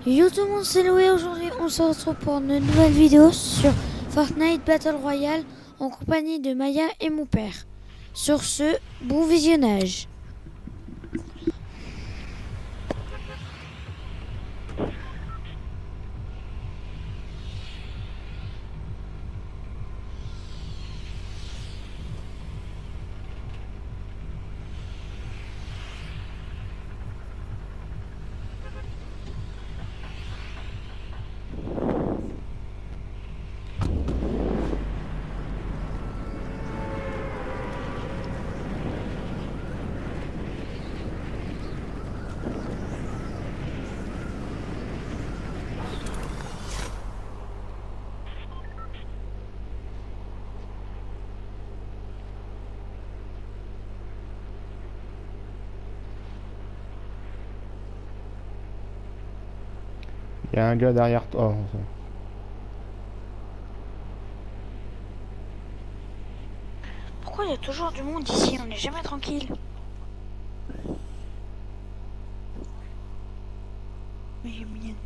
Yo tout le monde, c'est Loué. Aujourd'hui on se retrouve pour une nouvelle vidéo sur Fortnite Battle Royale en compagnie de Maya et mon père. Sur ce, bon visionnage. Il y a un gars derrière toi. Oh, Pourquoi il y a toujours du monde ici? On n'est jamais tranquille. Mais mienne.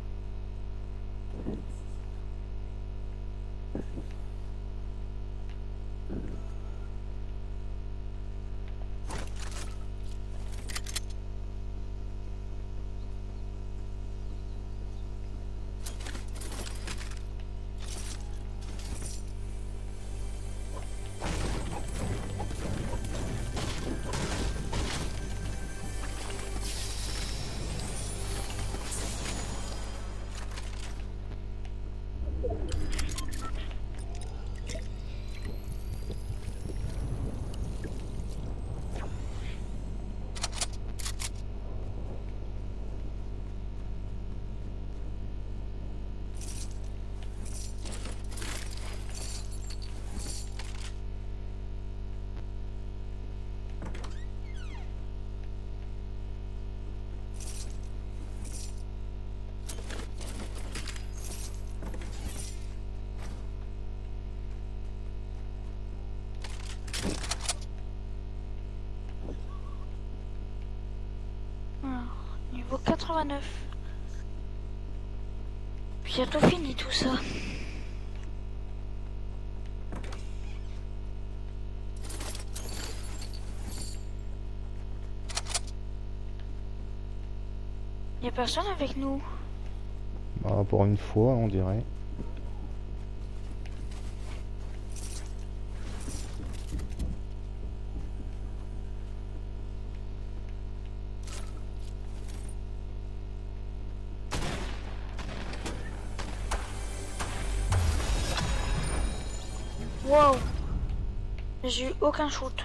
Alors, niveau 89. Bientôt fini tout ça. Y a personne avec nous. bah, pour une fois, on dirait. Wow. J'ai eu aucun shoot.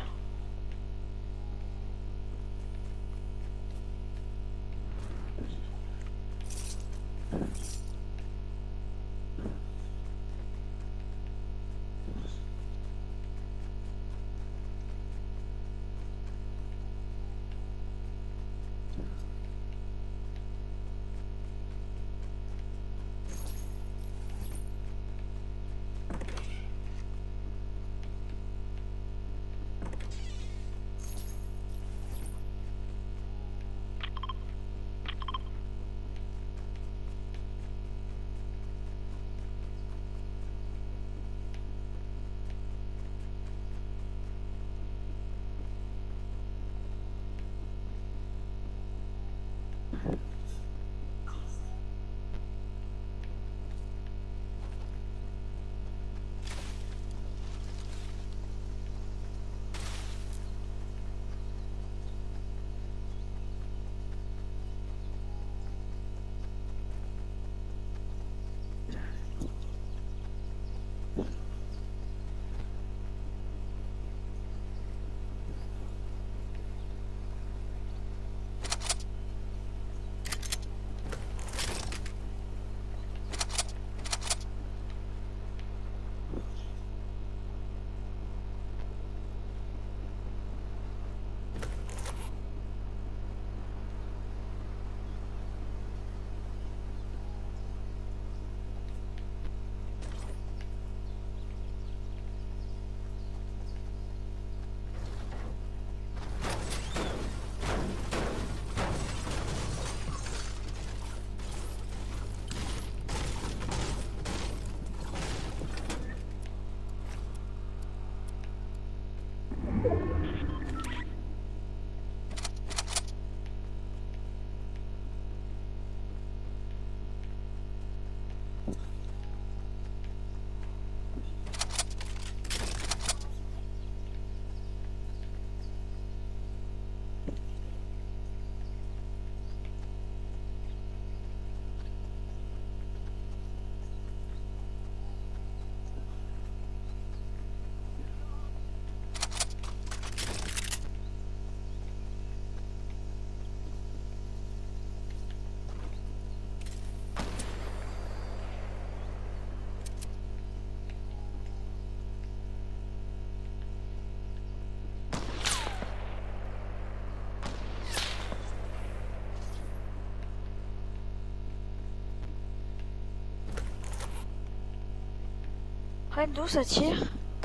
Après, d'où ça tire?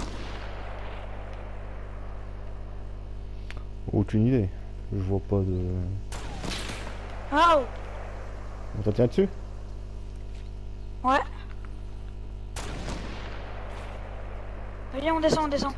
Aucune idée. Je vois pas de... Oh! On te tient dessus? Ouais. Viens, on descend, on descend.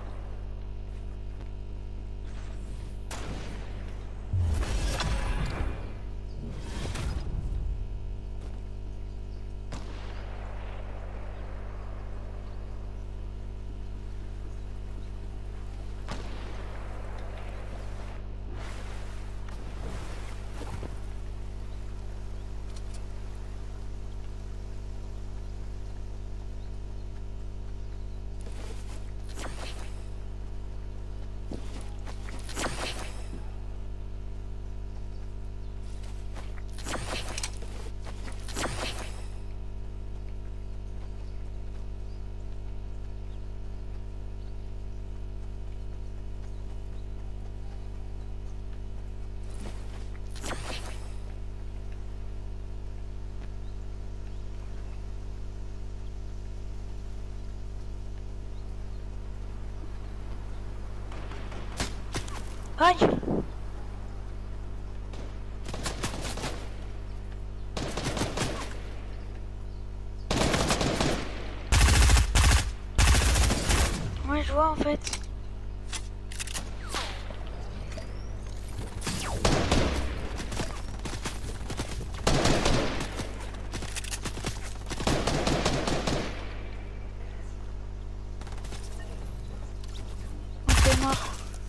Aïe! Ouais, je vois en fait. On est mort.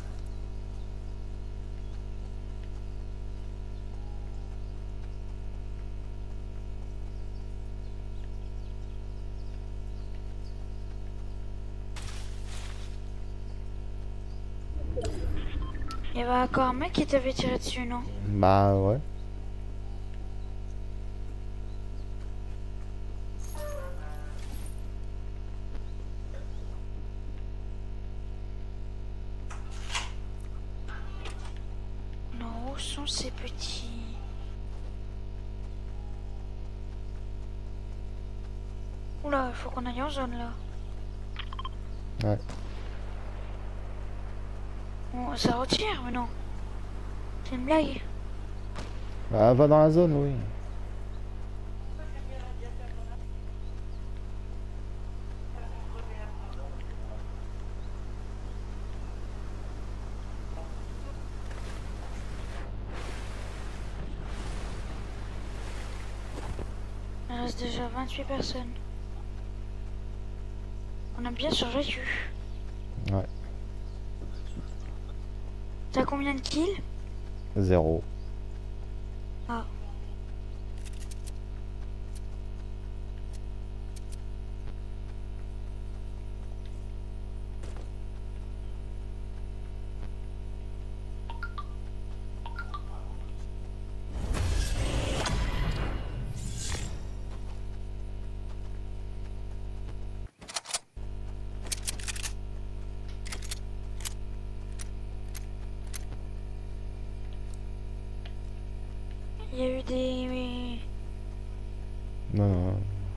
Il y avait encore un mec qui t'avait tiré dessus, non? Bah ouais. Non, où sont ces petits? Oula, il faut qu'on aille en zone là. Ouais. Bon, ça retire, mais non. C'est une blague. Bah va dans la zone, oui. Il reste déjà 28 personnes. On a bien survécu. Ouais. T'as combien de kills? 0. Ah. Il y a eu des... Non, non.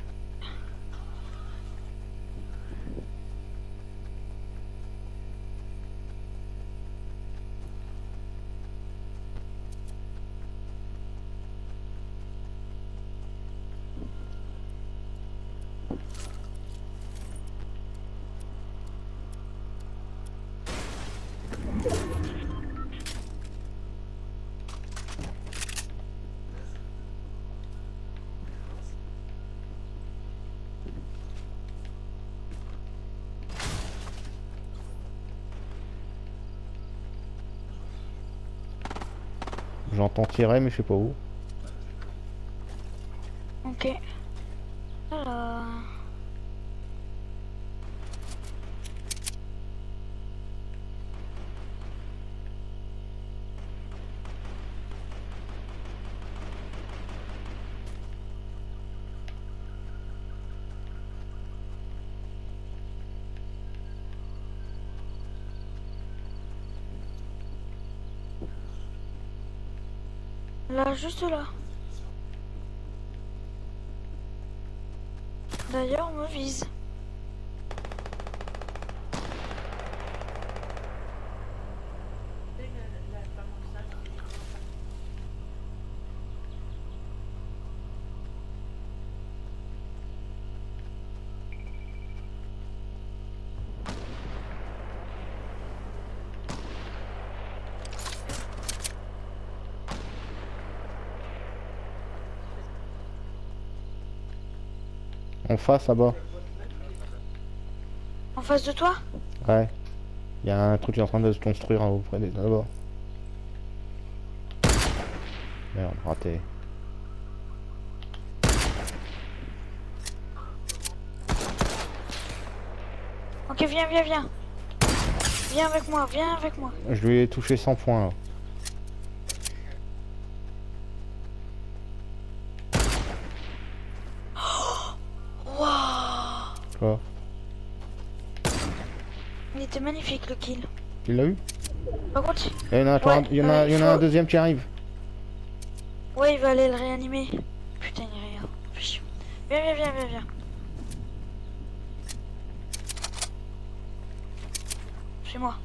J'entends tirer, mais je sais pas où. Ok. Alors... Là, juste là. D'ailleurs, on me vise. En face là-bas. En face de toi? Ouais. Il y a un truc qui est en train de se construire auprès des là-bas. Merde, raté. Ok, viens, viens, viens. Viens avec moi, viens avec moi. Je lui ai touché 100 points là. Waouh! Quoi? Il était magnifique le kill. Il l'a eu? Par contre, Il y en a, ouais, il y en a un deuxième qui arrive. ouais, il va aller le réanimer. Putain, il est rien. Viens, viens, viens, viens, viens. Chez moi.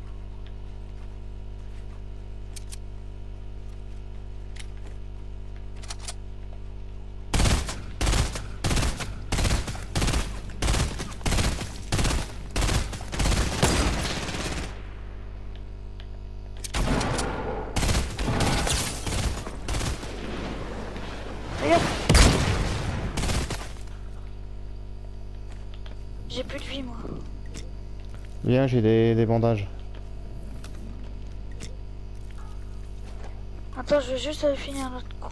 Regarde. J'ai plus de vie, moi. Viens, j'ai des bandages. Attends, je vais juste aller finir notre con.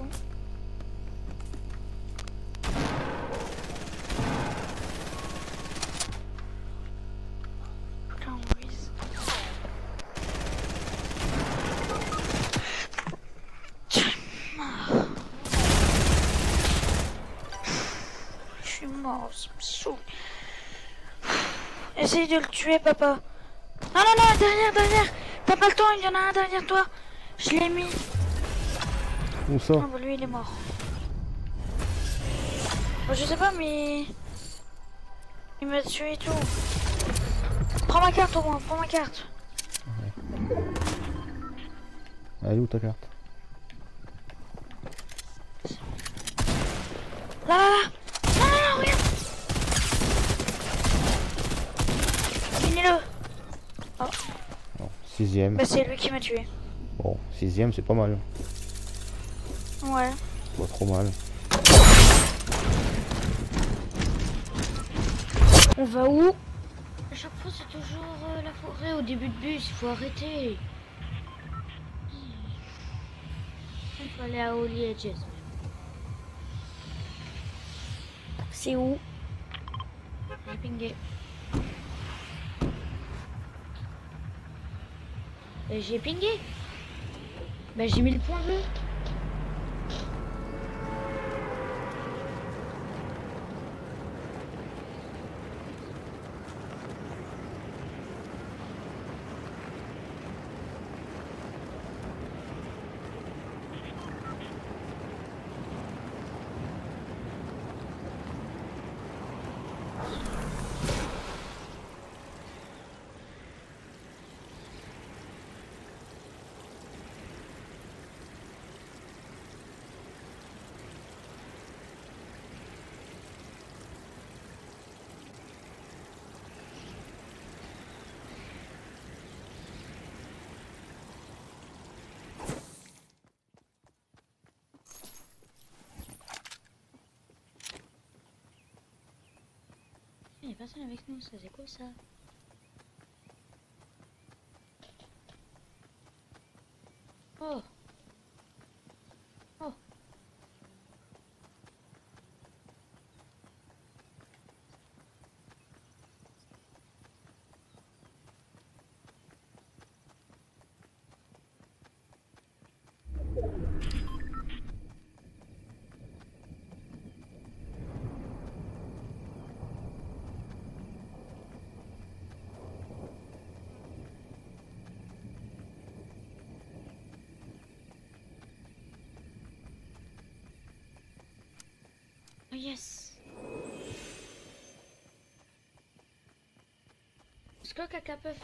Putain, Maurice. Je suis mort, ça me saoule. Essaye de le tuer, papa. Non, non, non, derrière, derrière. T'as pas le temps, il y en a un derrière toi. Je l'ai mis. Où ça? Ah bah lui, il est mort. Bah, je sais pas, mais... il m'a tué et tout. Prends ma carte au moins, prends ma carte. Elle est où ta carte? Là, là, là. Non, non, non, regarde. Finis-le. Non, sixième. Bah c'est lui qui m'a tué. Bon, sixième c'est pas mal. Ouais. Pas trop mal. On va où? À chaque fois c'est toujours la forêt au début de bus, il faut arrêter. Il faut aller à Holy Edges. C'est où? J'ai pingé. J'ai pingé. Bah j'ai mis le point bleu. Il n'y a personne avec nous, ça c'est quoi ça? Oh! Oh! Oh yes! Est-ce que quelqu'un peut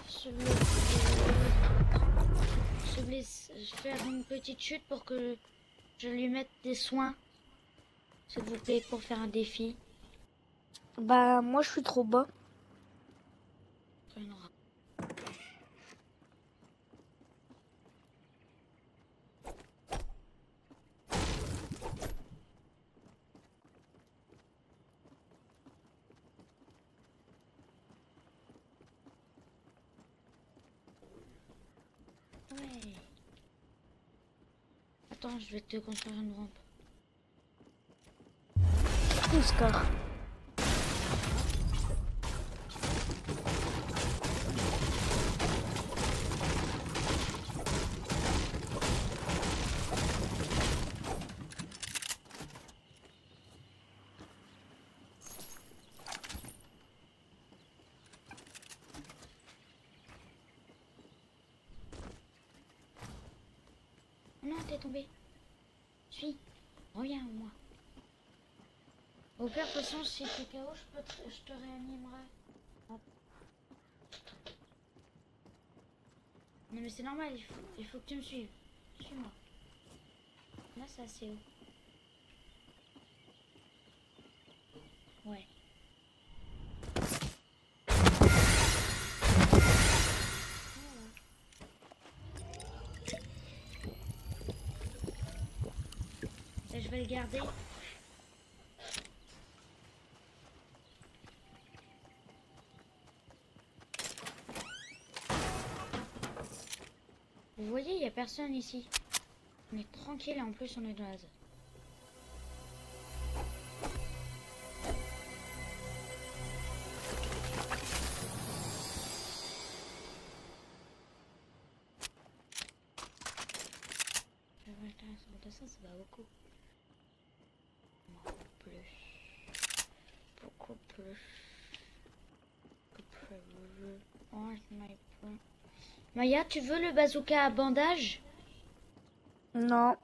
faire une petite chute pour que je lui mette des soins, s'il vous plaît, pour faire un défi? Bah, moi je suis trop bas. Il y en aura. Attends, je vais te construire une rampe. Tout score. Non, t'es tombé. Suis. Reviens, moi. Au pire, de toute façon, si t'es KO, je te réanimerai. Hop. Non, mais c'est normal, il faut que tu me suives. Suis-moi. Là, c'est assez haut. Ouais. Là, je vais le garder. Vous voyez, il n'y a personne ici. On est tranquille et en plus on est dans la zone. Ça va beaucoup. Beaucoup plus. Beaucoup plus. Oh, sniper. Maya, tu veux le bazooka à bandage? Non.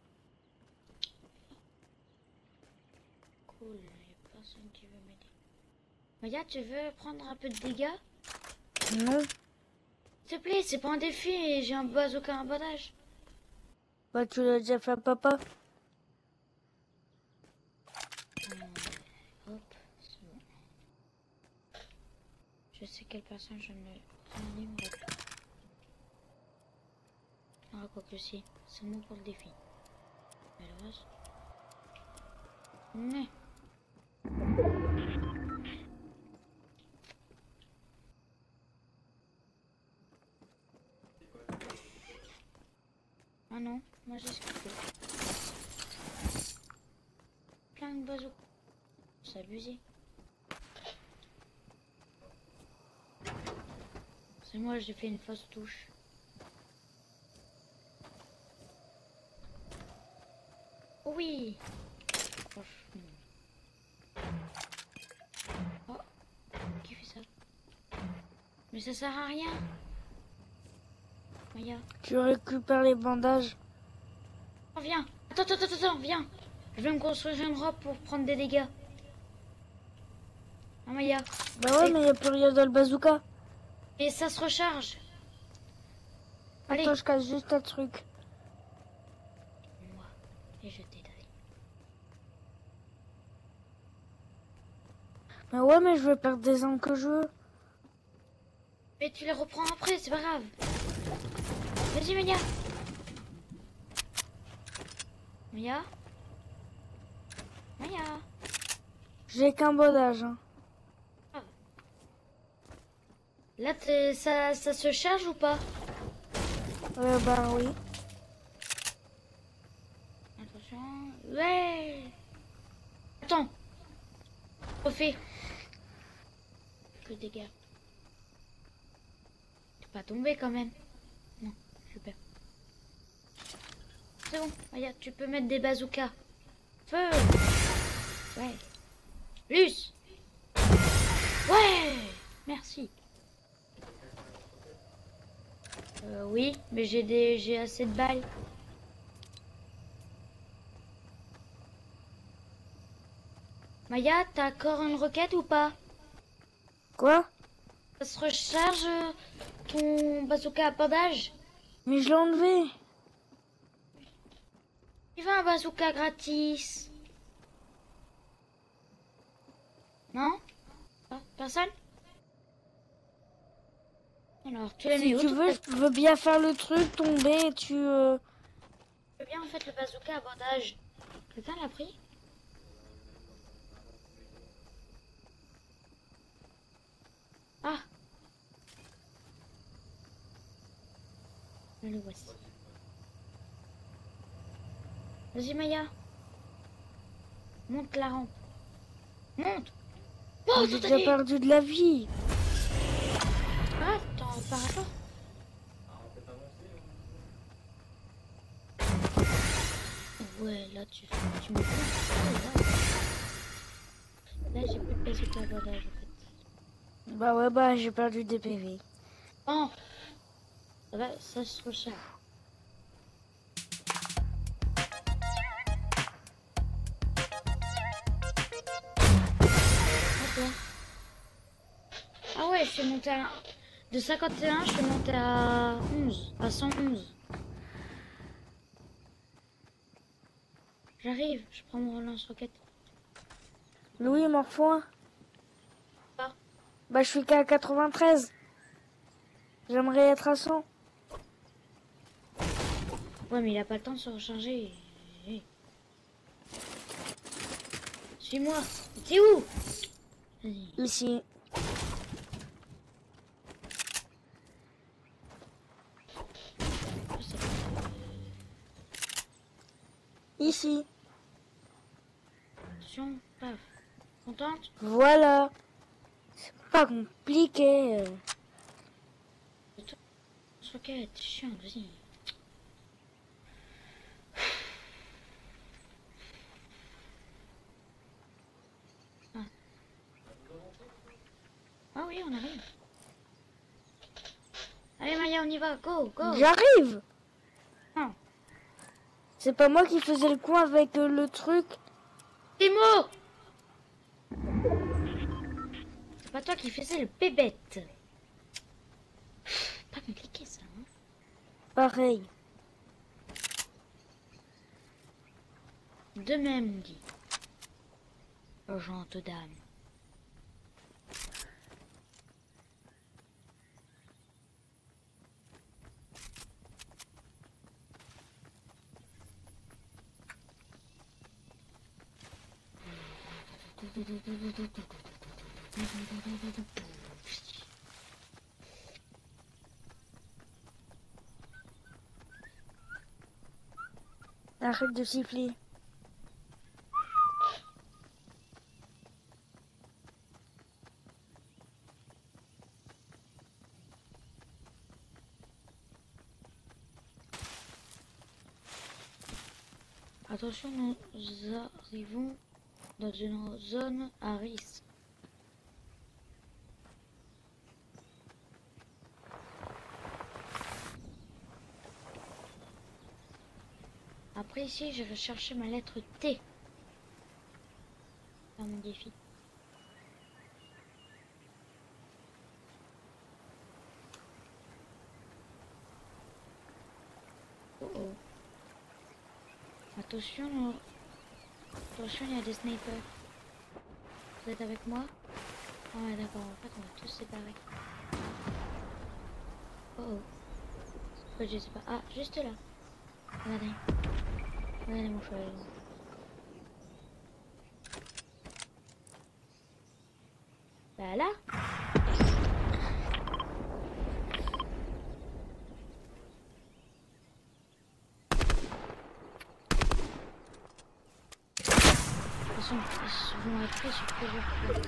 Cool, il n'y a personne qui veut m'aider. Maya, tu veux prendre un peu de dégâts? Non. S'il te plaît, c'est pas un défi et j'ai un bazooka à bandage. Bah tu l'as déjà fait, papa. Hop, c'est bon. Je sais quelle personne je ne réanimerai plus. Ah, quoi que si, c'est bon pour le défi. Mais le reste... Mais... Ah non, moi j'ai skippé. Plein de bazooka. C'est abusé. C'est moi, j'ai fait une fausse touche. Oh oui. Oh, qui fait ça? Mais ça sert à rien. Maya. Tu récupères les bandages. Oh, viens. Attends, viens. Je vais me construire une robe pour prendre des dégâts. Ah, Maya. Bah ouais, mais y a plus rien dans le bazooka. Et ça se recharge. Allez. Attends, je casse juste un truc. Moi. Et je t'aiderai. Bah ouais, mais je vais perdre des armes que je veux. Mais tu les reprends après, c'est pas grave. Vas-y, Maya. Maya. Maya. J'ai qu'un bandage. Hein. Là, ça se charge ou pas? Bah oui. Attention. Ouais. Attends. Refais. Que dégâts. T'es pas tombé quand même. Non, super. C'est bon, Maya, tu peux mettre des bazookas. Feu. Ouais. Plus. Ouais. Merci. Oui, mais j'ai assez de balles. Maya, t'as encore une roquette ou pas? Quoi? Ça se recharge ton bazooka à bandage? Mais je l'ai enlevé. Il va un bazooka gratis. Non? Ah, personne? Alors, tu l'as mis Si où? tu veux, je veux bien faire le truc, tomber et tu... Je veux bien en fait le bazooka à bandage. Quelqu'un l'a pris? Ah! Le voici. Vas-y Maya. Monte la rampe. Monte. Oh, J'ai déjà perdu de la vie. Ah, t'en paraport. Ouais, là tu me fais. Là j'ai plus de place au abordage en fait. Bah ouais, bah j'ai perdu des PV. Oh, ça va, ça se recharge. Hop là. Ah ouais, je suis monté à... De 51, je suis monté à 11, à 111. J'arrive, je prends mon lance-roquette. Louis, m'en faut un. Ah. Bah je suis qu'à 93. J'aimerais être à 100. Ouais, mais il a pas le temps de se recharger. Suis-moi. T'es où? Vas-y. Ici. Ici. Attention, paf. Contente? Voilà. C'est pas compliqué. Roquette, chiant, vas-y. Ah. Ah oui, on arrive. Allez Maya, on y va, go, go. J'arrive. Ah. C'est pas moi qui faisais le coin avec le truc. Timo! C'est pas toi qui faisais le bébête. Pas compliqué ça, hein? Pareil. De même, on dit. Urgente dame. Arrête de siffler. Attention, nous arrivons dans une zone à risque. Après ici, je vais chercher ma lettre T. Dans mon défi. Oh oh. Attention, attention, il y a des snipers. Vous êtes avec moi? Ah ouais, d'accord, en fait, on va tous se séparer. Oh oh. Pourquoi je sais pas? Ah, juste là. Regardez. Regardez mon cheval. Bah là. Attention, ils vont être pris sur plusieurs fois.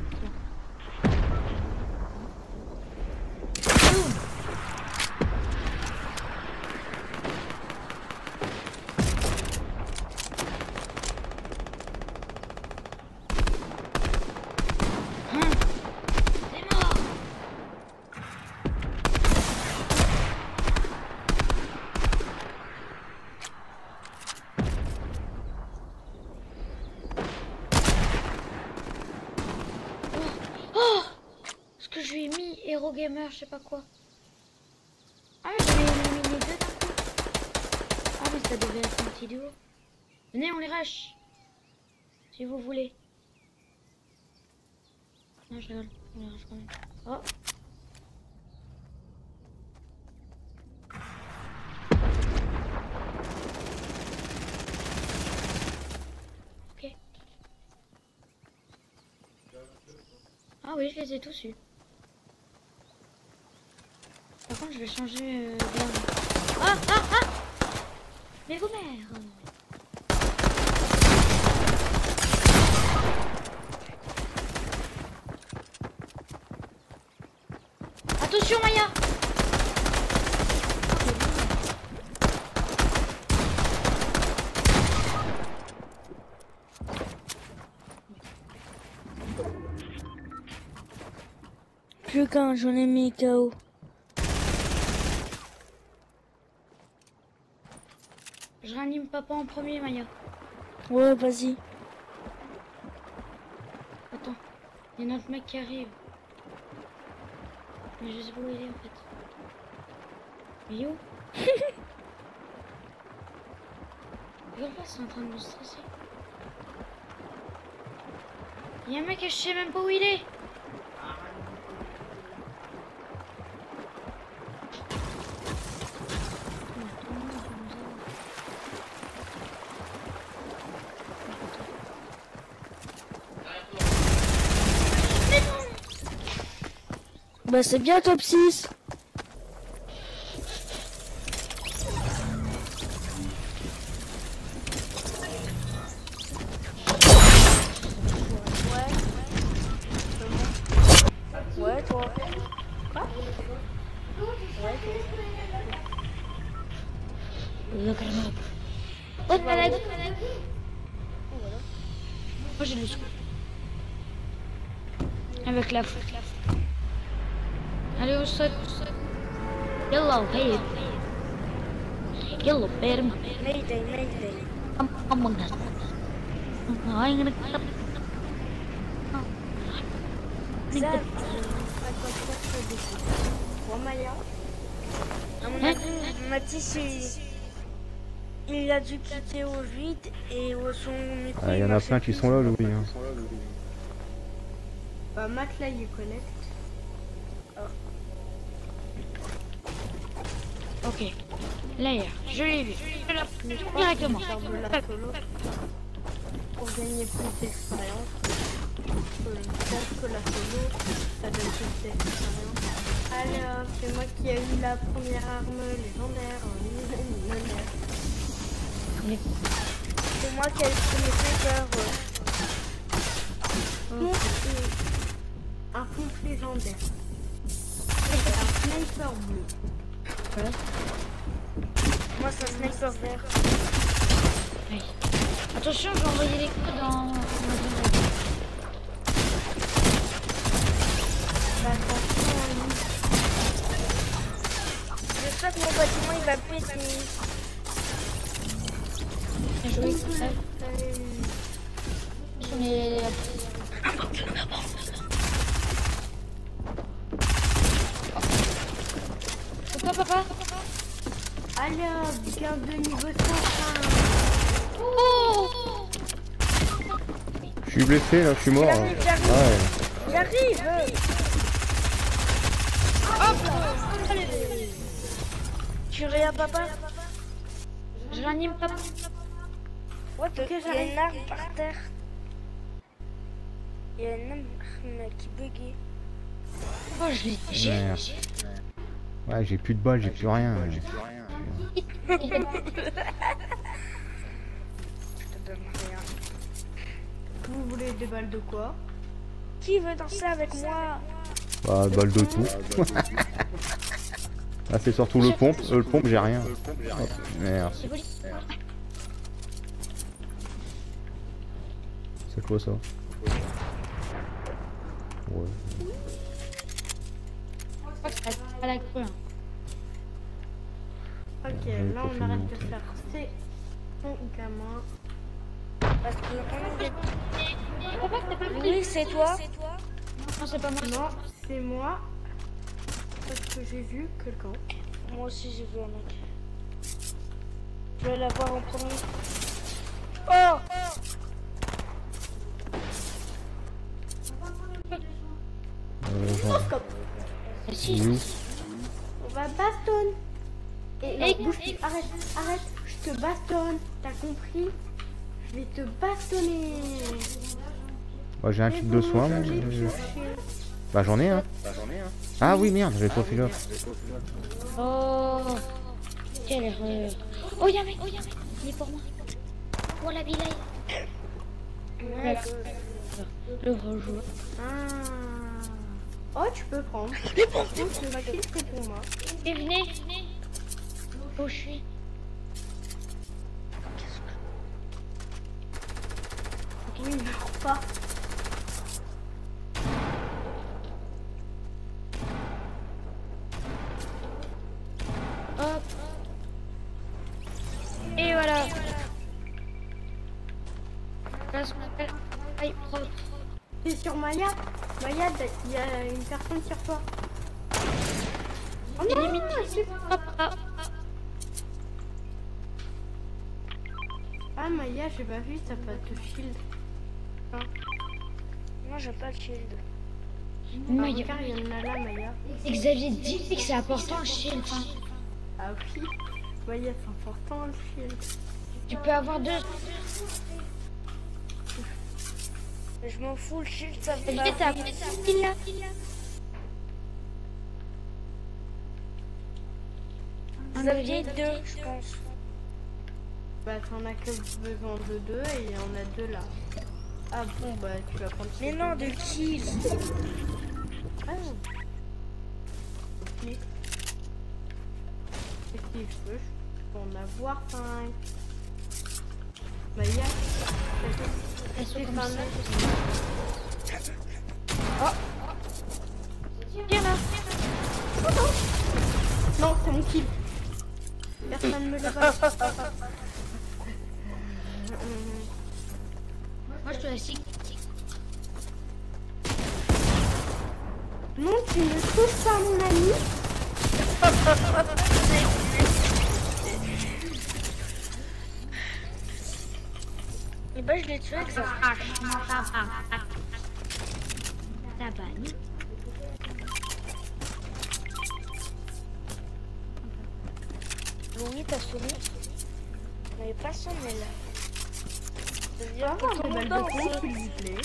Je lui ai mis Hero Gamer, je sais pas quoi. Ah, je lui ai mis les deux d'un coup. Ah, mais ça devait être un petit duo. Venez, on les rush. Si vous voulez. Non, je rigole. On les rush quand même. Oh. Ok. Ah oui, je les ai tous eus. Par contre, je vais changer d'arme. Ah, ah, ah! Mais vos mères! Plus qu'un, j'en ai mis KO. Je réanime papa en premier, Maya. Ouais, vas-y. Attends, il y a notre mec qui arrive. Mais je sais pas où il est en fait. Il est où? Regarde pas, c'est en train de me stresser. Il y a un mec et je sais même pas où il est. Bah c'est bien top 6. Ouais, toi. Moi j'ai le sou. Avec la foule. Allez au sol. Yellow babe. Yellow babe. Mayday, mayday. I'm gonna. I'm gonna. Ça, pour Maya. À mon avis, Mathis, il a dû quitter au vide et au son micro. Il y en a plein qui sont là, Louis. Hein. Matt là il connecte. Ok. Là, je l'ai vu. Je l'ai Mais je crois directement. qu'il sort de la solo pour gagner plus d'expérience. Peut-être que la solo ça donne plus d'expérience. Alors c'est moi qui ai eu la première arme légendaire. C'est moi qui ai le premier sniper. Un pompe légendaire. Et un sniper bleu. Voilà. Moi, c'est un sniper vert. Oui. Attention, je vais envoyer les coups dans ma zone. J'espère que mon bâtiment il va péter. Bien joué. On est... C'est quoi, papa? Alors, garde de niveau 105. Oh! Je suis blessé là, je suis mort. J'arrive, j'arrive. Ouais. J'arrive. Tu regardes papa? Je l'anime, papa. Ouais, il y a une arme par terre. Il y a une arme qui buguait. Oh, je l'ai j'ai. Merde. Ouais, j'ai plus de balles, j'ai plus rien. Je te donne rien. Vous voulez des balles de quoi? Qui veut danser avec moi? Bah, balle de tout. Ah, c'est surtout le pompe. Le pompe, j'ai rien. Hop, merde. C'est poli. C'est quoi ça? Ouais. Je crois que c'est pas la crue. Hein. Ok, Ouais, là faut on finir arrête mon de truc. faire c'est ton gamin. Parce que oui, c'est toi. Non, c'est pas moi. Non, c'est moi. Parce que j'ai vu quelqu'un. Moi aussi j'ai vu un mec. Je vais l'avoir en premier. Oh! Genre, Si. il est où? On va baston. Et Et- bouge plus. Arrête, arrête. Je te bastonne. T'as compris? Je vais te bastonner. Bah, j'ai un kit de soins. J'ai mais- touché. Bah, j'en ai un. Ah oui, merde, j'avais pas fait l'offre. Oh, quelle erreur. Oh, y'a un mec, il est pour moi. Pour la villa. Voilà. Le gros joueur. Ah. Oh, tu peux prendre. Les bons. C'est pour moi. Et venez. Où je suis? Oui, meurs pas. Là, ce qu'on appelle aïe propre. T'es sur Maya? Maya, il y a une personne sur toi. Oh non, c'est pas... Ah Maya, j'ai pas vu, t'as pas de shield. Moi, j'ai pas de shield. Maya. Regarde, il y en a là, Maya. Xavier dit que c'est important un shield. Ah oui, Maya, c'est important le shield. Tu peux avoir deux. Mais je m'en fous, le shield, ça fait Xavier, pas. t'as Xavier 2, je pense. Bah t'en as que besoin de deux et il y en a deux là. Ah bon bah tu vas prendre. Mais non, de kills. Ah. Ok. Qu'est-ce qu'il faut? Je peux en avoir 5. Maya, Elles sont comme pas ça. mal. Viens là. Non, c'est mon kill. Personne me l'a pas. Moi, je te laisse. Non, tu ne touches pas mon ami. Et bah, je l'ai tué avec ça. Ta banni. Louis, t'as sonné. Mais pas sonné là. C'est-à-dire Ah, que tout des le balles monde de danse. plomb, s'il vous plaît.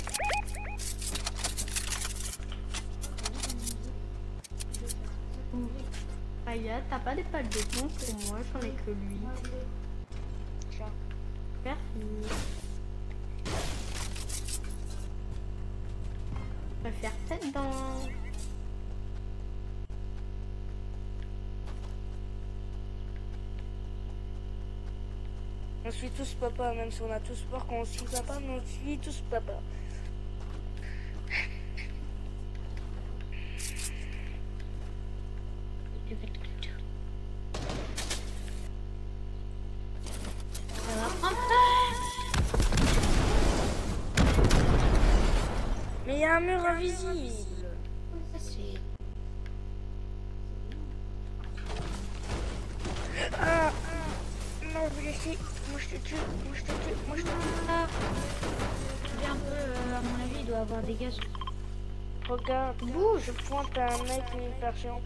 Maya, t'as pas des balles de plomb pour moi, j'en ai que 8. Tiens. Merci. Je vais faire tête dans... On suit tous papa, même si on a tous peur qu'on suit papa, mais on suit tous papa. Mais il y a un mur invisible. Ah, non, je vais laisser. Moi je te tue, moi je te tue, moi je te tue. Ah. Lui, un peu, à mon avis, il doit avoir des gaz. Regarde, bouge, je pointe à un mec une version.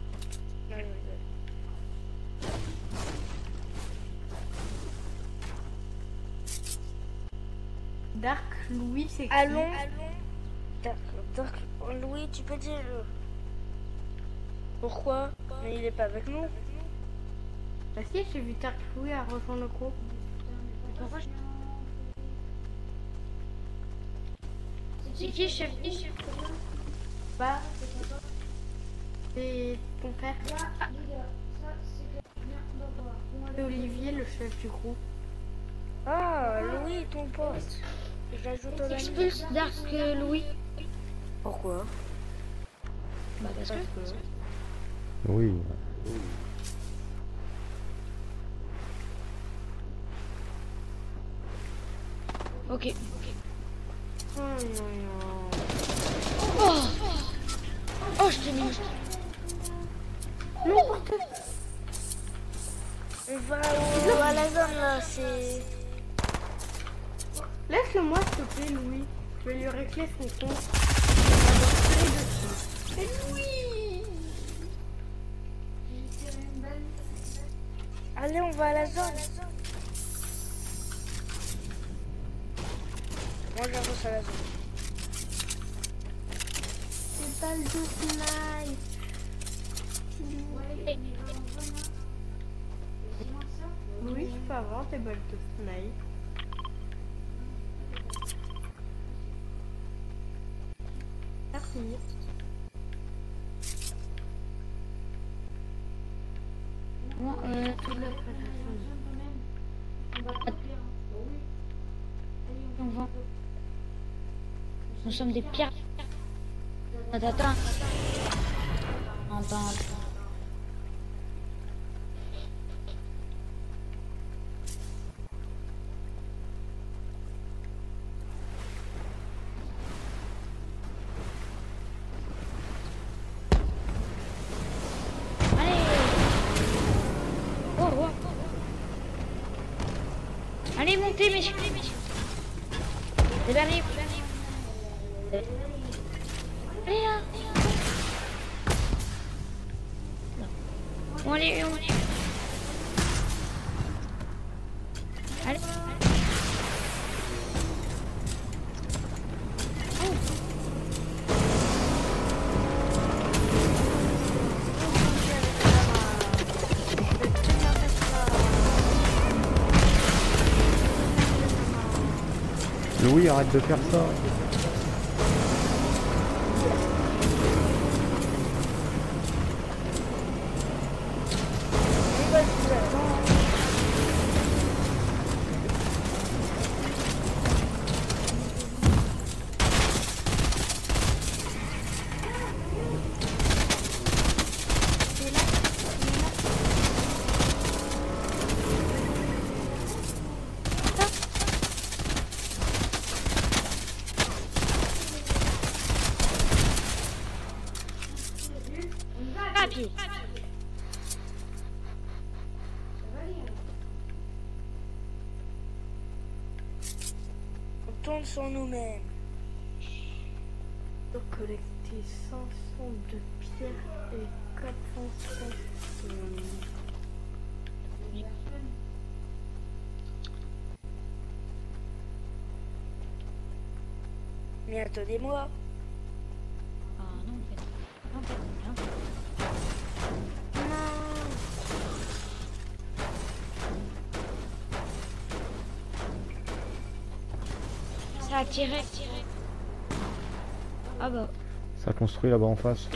Dark Louis, c'est qui? Allons. Dark, Louis, tu peux dire. Pourquoi? Mais il est pas avec nous. Bah si, j'ai vu Dark Louis à rejoindre le groupe. Pourquoi c'est qui, chef? Bah, c'est ton frère. C'est Olivier, le chef du groupe. Ah, Louis, ton pote. J'ajoute au Expulse Dark Louis. Pourquoi? Bah, parce que. Oui. Ok. Oh non, non. Oh, oh, je t'ai mis. On va à la zone là, c'est. Laisse-le-moi, s'il te plaît, Louis. Je vais lui régler son compte. Et Louis! Allez, on va à la zone. Moi, j'avance à la zone. C'est balles de snipe. Louis, je peux avoir des balles de snipe. Merci. Moi, on va. Nous sommes des pierres. Attends. Attends. Écoutez, messieurs. Les arrive. Allez là. Bon, allez, on y. Allez. Louis, arrête de faire ça. Rapide. On tourne sur nous-mêmes. Pour collecter 500 de pierres et 400. Mais attendez-moi. Ah non, en fait. Non, en fait, non. Ça a tiré. Ah bah. Ça construit là-bas en face.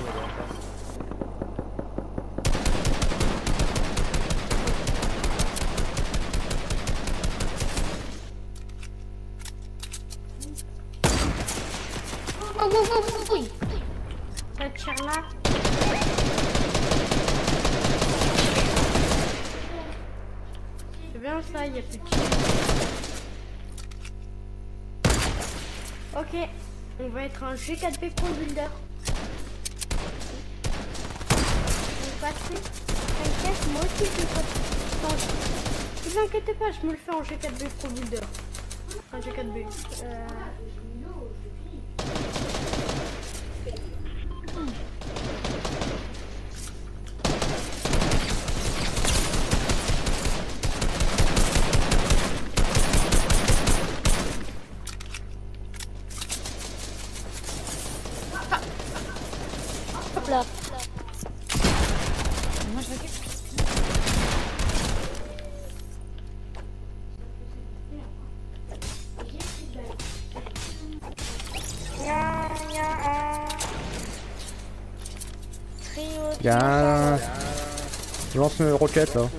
Oh, oh, oh, oh, oui. Ça tire là. C'est bien ça, il y a plus de tir. Ok, on va être un G4B Pro Builder. Vous passez. T'inquiète, moi aussi je vais pas. Ne vous inquiétez pas, je me le fais en G4B Pro Builder. Un G4B. Hop là. Moi je récupère. Il y a un trio. Il y a un... Je lance une roquette là.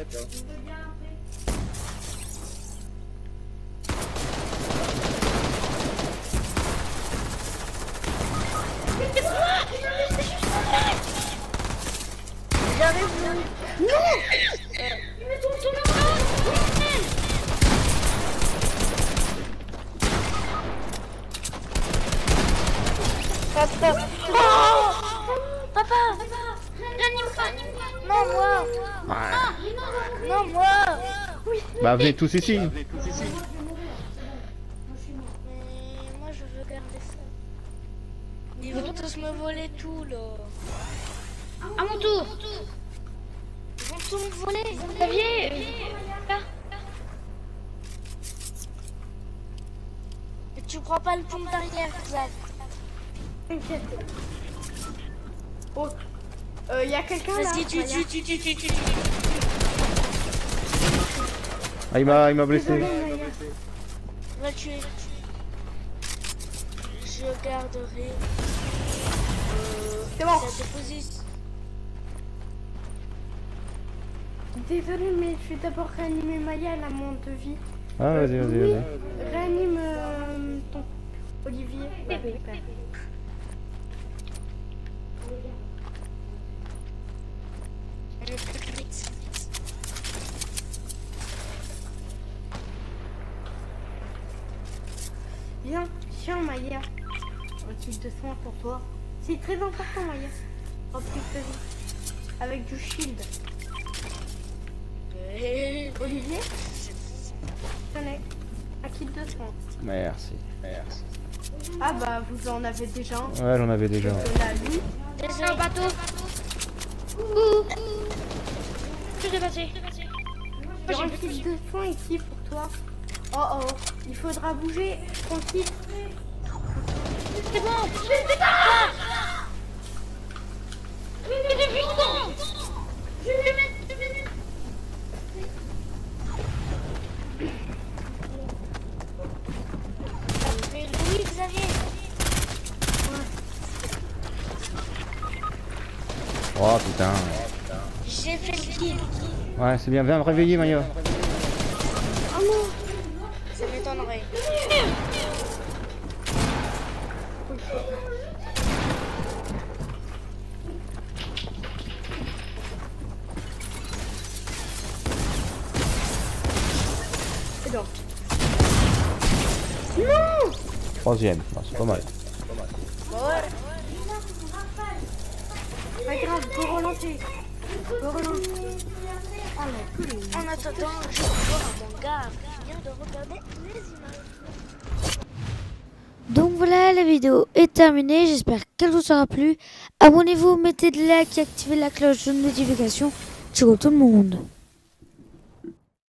J'arrive. Papa. Papa, ranime-moi. Non, moi. Ouais. Non, moi. Bah venez tous ici. Mais moi, je veux garder ça. Ils vont tous me voler tout, là. À mon tour. Ils vont tous me voler. Xavier, là. Mais tu prends pas le pont derrière, Zach. T'inquiète. Oh, y a quelqu'un là. Vas-y, tu. Ah, il m'a blessé. Désolé, Maya. Va le tuer. Je garderai. C'est bon. Sa position. Désolé, mais je vais d'abord réanimer Maya, elle a moins de vie. Ah vas-y, vas-y, Oui, vas-y. réanime ton Olivier. Ouais, Oui. super. On est plus que 8. Viens, Maya. Un kit de soin pour toi. C'est très important, Maya. En plus de vie. Avec du shield. Olivier, tenez. Un kit de soins. Merci. Ah bah, vous en avez déjà un. Ouais, j'en avais déjà. De la lui. Descends au bateau. Ouh. Je l'ai passé. J'ai un kit de soins ici pour toi. Oh oh, il faudra bouger. Tranquille. C'est bon. Je l'ai pas. Mais depuis quand? Je vais le mettre. Oui, Xavier. Oh putain. J'ai fait le kill. Ouais, c'est bien. Viens me réveiller, Maya. Oh non, ça m'étonnerait. Et donc. Troisième. Bah, c'est pas mal. Ouais. Pas grave, faut relancer. Faut relancer. En attendant, je vais voir un manga qui vient de regarder les images. Donc voilà, la vidéo est terminée. J'espère qu'elle vous aura plu. Abonnez-vous, mettez des likes et activez la cloche de notification. Ciao tout le monde.